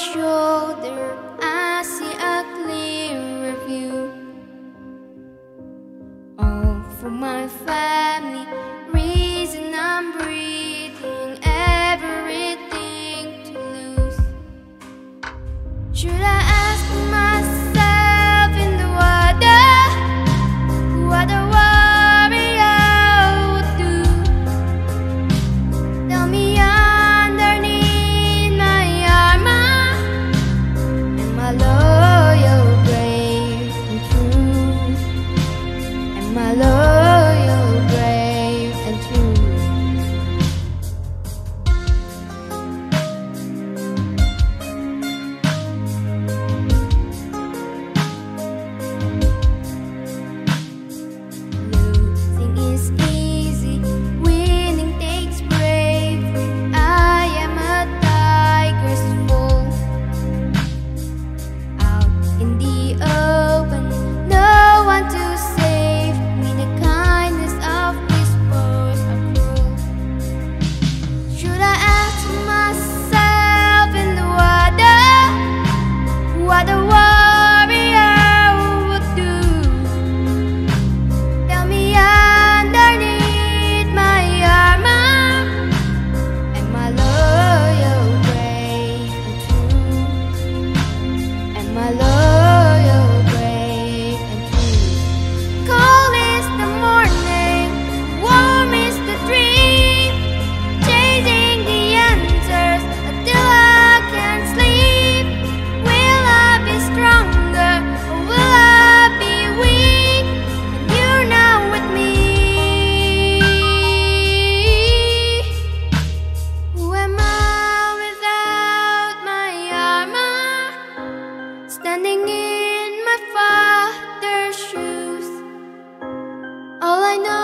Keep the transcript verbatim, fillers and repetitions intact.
shoulder, I see a clearer view. All for my family, reason I'm breathing, everything to lose. Should I ask myself in the water what a warrior would do? Tell me underneath my armor, am I loyal, brave and true? Am I loyal, brave and true? Losing is easy, winning takes bravery. I am a tiger's foal. Out in the open, no one to save me. The kindness of these words are cruel. Should I ask myself in the water what a warrior would do? Tell me underneath my armor, am I loyal, brave and true? Am I loyal, brave and true? Cold is the morning, warm is the dream, chasing the answers until I can't sleep. Will I be stronger or will I be weak when you're not with me? Who am I without my armor? Standing in my father's shoes. All I know